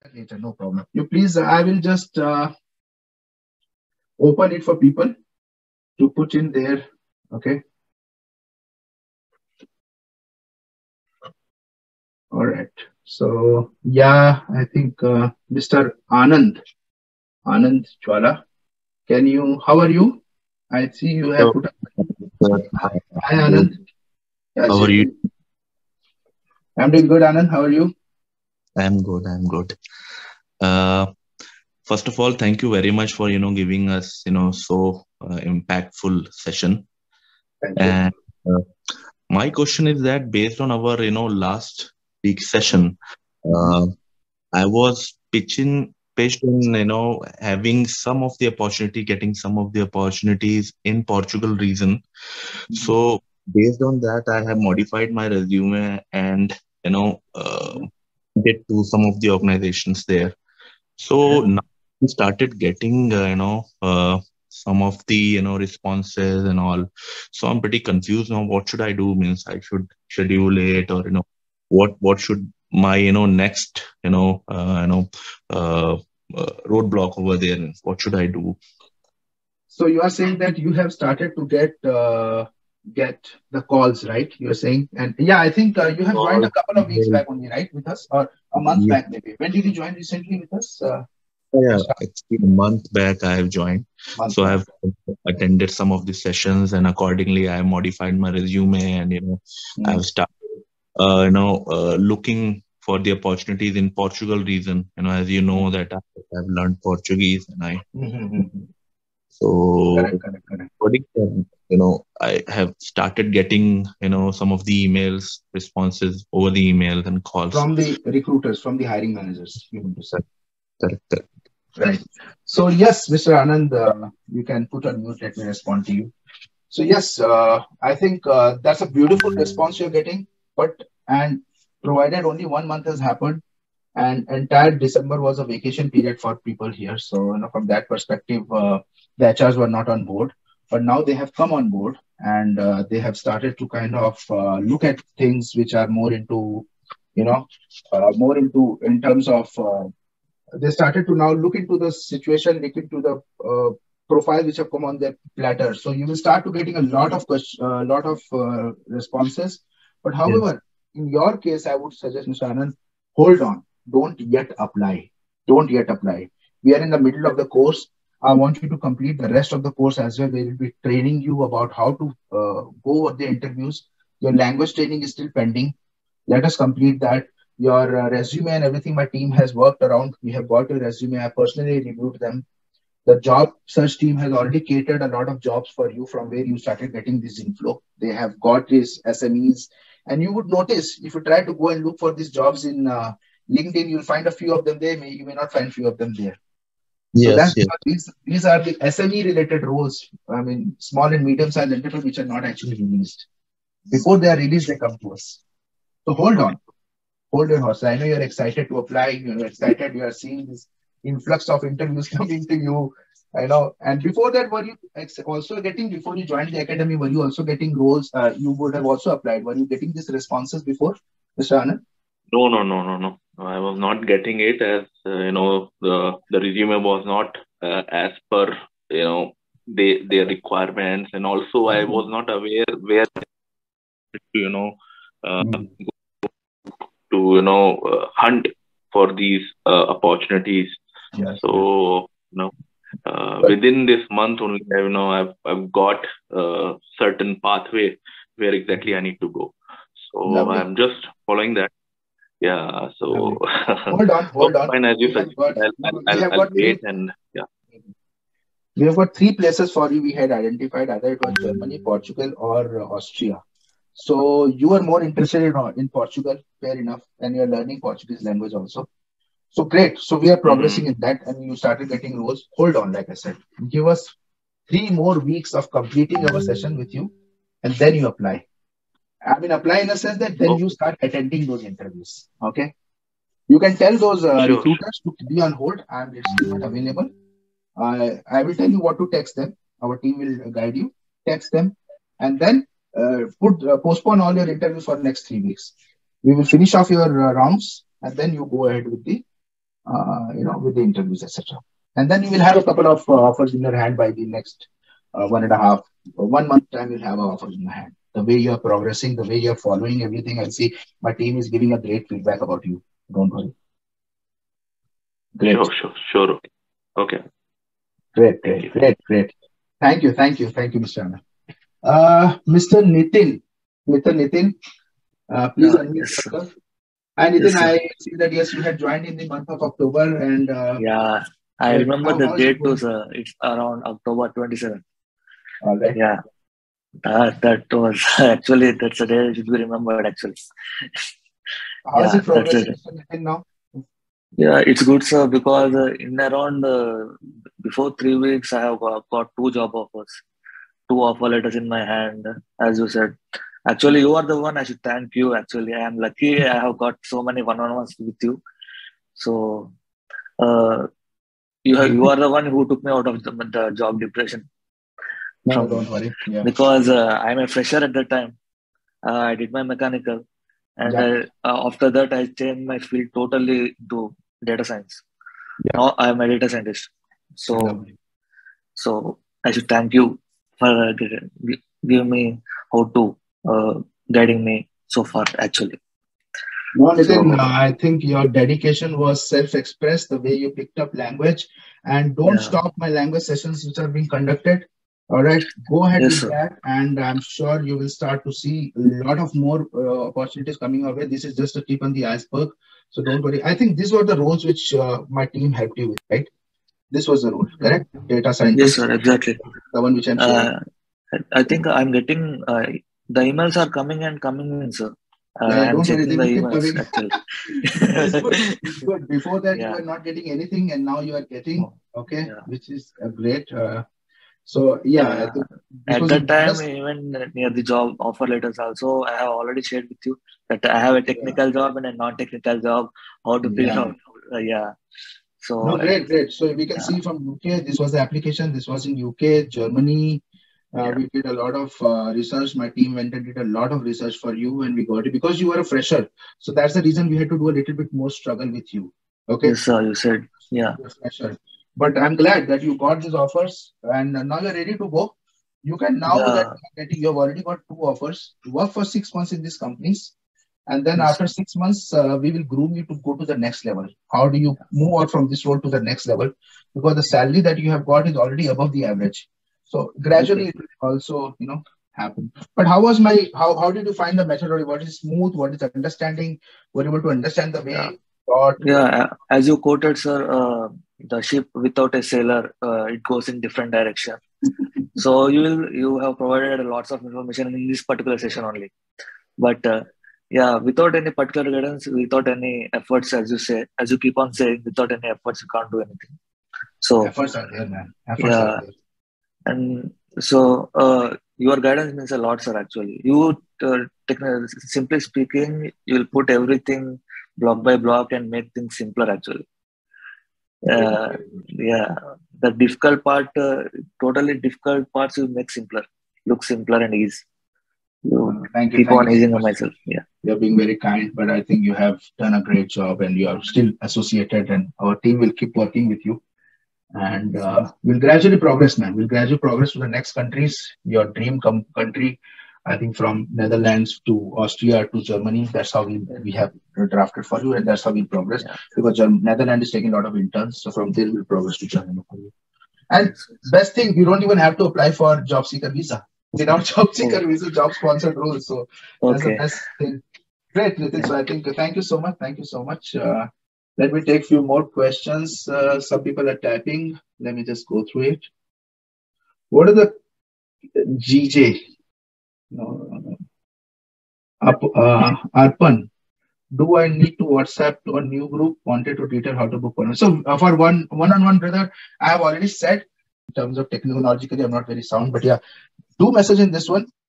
later, no problem. You please, I will just open it for people to put in there. Okay. All right. So yeah, I think Mr. Anand Chwala, can you? How are you? I see you have So, put up. hi, Hi I'm good. Anand. Yes, How are you? I'm doing good. Anand, how are you? I'm good. I'm good. Uh, First of all, thank you very much for giving us so impactful session. Thank you. And uh, my question is that based on our last week session, Mhm. uh, I was pitched in having some of the opportunity, getting some of the opportunities in Portugal region. Mhm. So based on that, I have modified my resume and you know uh, Mhm. get to some of the organizations there. So Okay. now we started getting some of the responses and all. So I'm pretty confused now. What should I do? Means I should schedule it, or what should my next uh, roadblock over there? Means what should I do? So you are saying that you have started to get the calls, right? You are saying, and yeah, I think you have joined Call, a couple of weeks email. back only, right, with us, or a month Yeah, back maybe. When did you join recently with us? yeah. Start Actually, a month back I have joined, month so back. I've attended some of the sessions, and accordingly I have modified my resume, and Mm. I've started looking for the opportunities in Portugal region. As you know that I've learned Portuguese, and I Mm-hmm. so Correct, correct, correct. according to, I have started getting some of the emails responses over the emails and calls. From the recruiters, from the hiring managers, you mean to say. Correct, correct, correct. Right. So yes, Mr. Anand, you can put on mute. Let me respond to you. So yes, I think that's a beautiful response you're getting. But and provided only 1 month has happened, and entire December was a vacation period for people here. So from that perspective, the HRs were not on board. But now they have come on board, and they have started to kind of look at things which are more into, you know, more into in terms of they started to now look into the situation, look into the profile which have come on their platter. So you will start to getting a lot of lot of responses. But Yes, however, in your case, I would suggest, Mr. Anand, hold on. Don't yet apply. Don't yet apply. We are in the middle of the course. I want you to complete the rest of the course as well. We will be training you about how to go over the interviews. Your language training is still pending. Let us complete that. Your resume and everything my team has worked around. We have got your resume. I personally reviewed them. The job search team has already catered a lot of jobs for you from where you started getting this inflow. They have got these SMEs. And you would notice if you try to go and look for these jobs in LinkedIn, you'll find a few of them there. You may not find few of them there. So yes, that's yes. because these are the SME related roles. I mean, small and medium sized enterprise which are not actually released. Before they are released, they come to us. So hold Okay. on, hold your horse. I know you're excited to apply. You're excited. You are seeing this influx of interviews coming to you. I know. And before that, were you also getting, before you joined the academy, were you also getting roles? You would have also applied. Were you getting these responses before, Mr. Anand? No, no, no, no, no. I was not getting it as the resume was not as per their requirements, and also I was not aware where to uh, Mhm. to hunt for these opportunities. Yes, yes. So But within this month only, I've got certain pathway where exactly I need to go. So lovely, I'm just following that. Yeah. So lovely. Hold on, hold okay, on. fine, as you We have suggested, got no, no, we have I'll got wait, three. and yeah. We have got three places for you. We had identified either it was Germany, Portugal, or Austria. So you are more interested in Portugal, fair enough, and you're learning Portuguese language also. So great. So we are Mm-hmm. progressing in that, and you started getting roles. Hold on, like I said, give us 3 more weeks of completing our session with you, and then you apply. I mean, apply in the sense that then you Okay. start attending those interviews. Okay. You can tell those Sure, sure. recruiters to be on hold. I'm still not available. I will tell you what to text them. Our team will guide you. Text them, and then put postpone all your interviews for next 3 weeks. We will finish off your rounds, and then you go ahead with the with the interviews, etc. And then you will have a couple of offers in your hand by the next 1.5 1 month time. You'll have offers in your hand. The way you are progressing, the way you are following everything, I see my team is giving a great feedback about you. Don't worry. Great. Sure. Okay. Great. Thank you, Mr. Anand. Mr. Nitin, please unmute Yes, yourself. And Nitin, yes, sir. I see that yes, you had joined in the month of October, and Yeah, I remember the how is it date too, going? sir. It's around October 27th. All right. Yeah, that was actually, that's a day should be remembered actually. How is Yeah, it that's progressing, it. Mr. Nitin, now? Yeah, it's good, sir, because in around before 3 weeks, I have got two job offers, two offer letters in my hand, as you said. Actually, you are the one I should thank you. Actually, I am lucky I have got so many one-on-ones with you. So, uh, you are the one who took me out of the job depression No, from don't worry. Yeah. because I'm a fresher at that time. I did my mechanical, and Yeah. after that I changed my field totally to data science. Yeah. Now I am a data scientist. So Lovely. so I should thank you for giving me how to guiding me so far actually. No, Nitin, So I think your dedication was self-expressed, the way you picked up language. And don't yeah, stop my language sessions which are being conducted. All right, go ahead yes with sir. that. And I'm sure you will start to see a lot of more opportunities coming our way. This is just a tip on the iceberg. So don't worry. I think these were the roles which my team helped you with, right? This was the role, correct? Data Yes scientist, sir, exactly. the one which I'm sharing. I think I'm getting the emails are coming and coming in, sir. Yeah, I'm don't worry, checking they the will keep emails coming. actually. It's good. It's good. Before that, you Yeah. were not getting anything, and now you are getting, Oh, okay, yeah. which is a great. So, yeah, I think this At was a that time, best. even near the job offer letters, also, I have already shared with you that I have a Yeah. technical job and a non-technical job. How to figure Yeah. out? Yeah. No, So, great. So we can yeah, see from UK, this was the application. This was in UK, Germany. yeah, We did a lot of research. My team went and did a lot of research for you, and we got it because you were a fresher. So that's the reason we had to do a little bit more struggle with you. Okay. yes, sir. You said, yeah, Fresher. But I'm glad that you got these offers, and now you're ready to go. You can now that yeah, you've already got two offers, work for 6 months in these companies. And then yes, after 6 months, we will groom you to go to the next level. How do you move out from this role to the next level? Because the salary that you have got is already above the average. So gradually okay. it will also, happen. But how did you find the methodology? What is smooth? What is understanding? Were you able to understand the Yeah, way thought? yeah. As you quoted, sir, the ship without a sailor, it goes in different direction. So you have provided lots of information in this particular session only. But yeah, without any particular guidance, without any efforts, as you say, as you keep on saying, without any efforts, you can't do anything. So Efforts are there, man. Efforts are yeah, there. and so your guidance means a lot, sir. Actually, you simply speaking, you'll put everything block by block and make things simpler. Actually, Very good, uh, very good. yeah, the difficult part, totally difficult parts, you make simpler, look simpler and easy. You Thank you. keep Thank on you so easing on much. myself. Yeah. You're being very kind, but I think you have done a great job and you are still associated, and our team will keep working with you. And we'll gradually progress, man. We'll gradually progress to the next countries, your dream country. I think from Netherlands to Austria to Germany. That's how we have drafted for you, and that's how we progress. Yeah. Because Netherlands is taking a lot of interns, so from there we'll progress to Germany for you. And Yes, yes. best thing, you don't even have to apply for job seeker visa. Without job seeker Oh, visa, job sponsored role. So that's the okay. best thing. Great, Nitin. Yeah. So I think thank you so much. Thank you so much. Let me take few more questions. Some people are typing. Let me just go through it. What are the GJ? No. Arpan, do I need to WhatsApp to a new group? Wanted to detail how to book one. So for one-on-one, brother, I have already said in terms of technologically, I'm not very sound, but yeah, do message in this one.